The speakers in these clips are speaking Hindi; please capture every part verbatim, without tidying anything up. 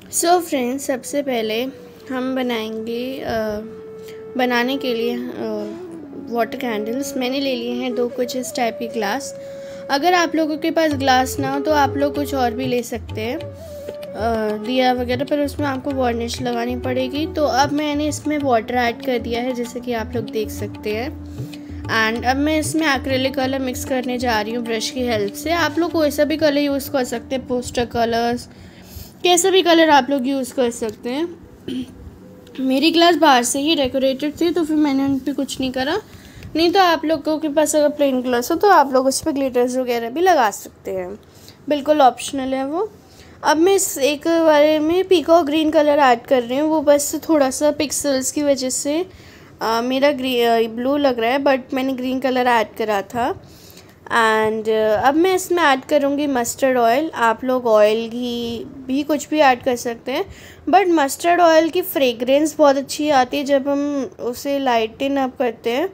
सो फ्रेंड्स, सबसे पहले हम बनाएंगे आ, बनाने के लिए वाटर कैंडल्स। मैंने ले लिए हैं दो कुछ इस टाइप के ग्लास। अगर आप लोगों के पास ग्लास ना हो तो आप लोग कुछ और भी ले सकते हैं, दिया वगैरह, पर उसमें आपको वार्निश लगानी पड़ेगी। तो अब मैंने इसमें वाटर ऐड कर दिया है, जैसे कि आप लोग देख सकते हैं। एंड अब मैं इसमें एक्रेलिक कलर मिक्स करने जा रही हूँ ब्रश की हेल्प से। आप लोग कोई सा भी कलर यूज़ कर सकते हैं, पोस्टर कलर्स, कैसा भी कलर आप लोग यूज़ कर सकते हैं। मेरी क्लास बाहर से ही डेकोरेटेड थी तो फिर मैंने उन पर कुछ नहीं करा। नहीं तो आप लोगों के पास अगर प्लेन ग्लास हो तो आप लोग उस पर ग्लिटर्स वगैरह भी लगा सकते हैं, बिल्कुल ऑप्शनल है वो। अब मैं इस एक बारे में पीकॉक ग्रीन कलर ऐड कर रही हूँ। वो बस थोड़ा सा पिक्सल्स की वजह से आ, मेरा ग्री ब्लू लग रहा है, बट मैंने ग्रीन कलर ऐड करा था। एंड uh, अब मैं इसमें ऐड करूँगी मस्टर्ड ऑयल। आप लोग ऑयल घी भी कुछ भी ऐड कर सकते हैं, बट मस्टर्ड ऑयल की फ्रेग्रेंस बहुत अच्छी आती है जब हम उसे लाइटन अप करते हैं,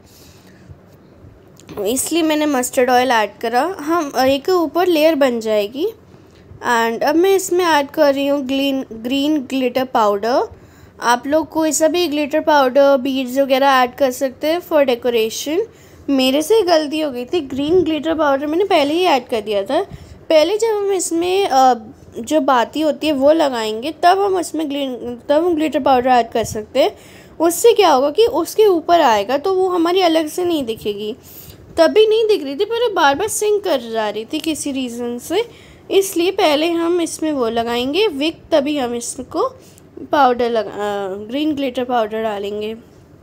इसलिए मैंने मस्टर्ड ऑयल ऐड करा। हम एक ऊपर लेयर बन जाएगी। एंड अब मैं इसमें ऐड कर रही हूँ ग्रीन ग्रीन ग्लिटर पाउडर। आप लोग कोई सा भी ग्लिटर पाउडर, बीड्स वगैरह ऐड कर सकते हैं फॉर डेकोरेशन। मेरे से गलती हो गई थी, ग्रीन ग्लिटर पाउडर मैंने पहले ही ऐड कर दिया था। पहले जब हम इसमें जो बाती होती है वो लगाएंगे तब हम इसमें ग्रीन तब हम ग्लिटर पाउडर ऐड कर सकते हैं। उससे क्या होगा कि उसके ऊपर आएगा तो वो हमारी अलग से नहीं दिखेगी। तभी नहीं दिख रही थी, पर वो बार बार सिंक कर जा रही थी किसी रीज़न से, इसलिए पहले हम इसमें वो लगाएंगे विक, तभी हम इसको पाउडर लगा ग्रीन ग्लिटर पाउडर डालेंगे।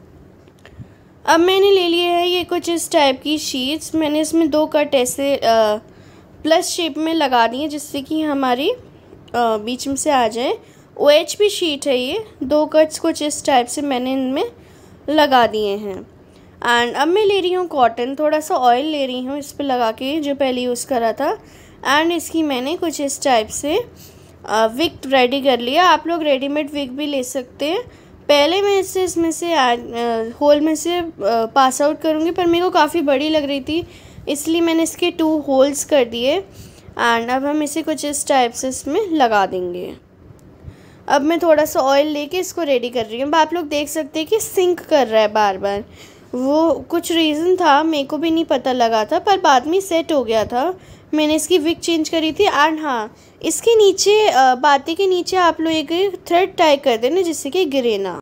अब मैंने ले लिए है ये कुछ इस टाइप की शीट्स। मैंने इसमें दो कट ऐसे आ, प्लस शेप में लगा दी है, जिससे कि हमारी आ, बीच में से आ जाए। ओ एच पी शीट है ये। दो कट्स कुछ इस टाइप से मैंने इनमें लगा दिए हैं। एंड अब मैं ले रही हूँ कॉटन, थोड़ा सा ऑयल ले रही हूँ इस पर लगा के, जो पहले यूज़ करा था। एंड इसकी मैंने कुछ इस टाइप से विक रेडी कर लिया। आप लोग रेडीमेड विक भी ले सकते हैं। पहले मैं इससे इसमें से होल में से पास आउट करूँगी, पर मेरे को काफ़ी बड़ी लग रही थी, इसलिए मैंने इसके टू होल्स कर दिए। एंड अब हम इसे कुछ इस टाइप से इसमें लगा देंगे। अब मैं थोड़ा सा ऑयल लेके इसको रेडी कर रही हूँ। आप लोग देख सकते हैं कि सिंक कर रहा है बार बार। वो कुछ रीज़न था, मेरे को भी नहीं पता लगा था, पर बाद में सेट हो गया था। मैंने इसकी विक चेंज करी थी। एंड हाँ, इसके नीचे बाती के नीचे आप लोग एक थ्रेड टाई कर देना, जिससे कि गिरे ना।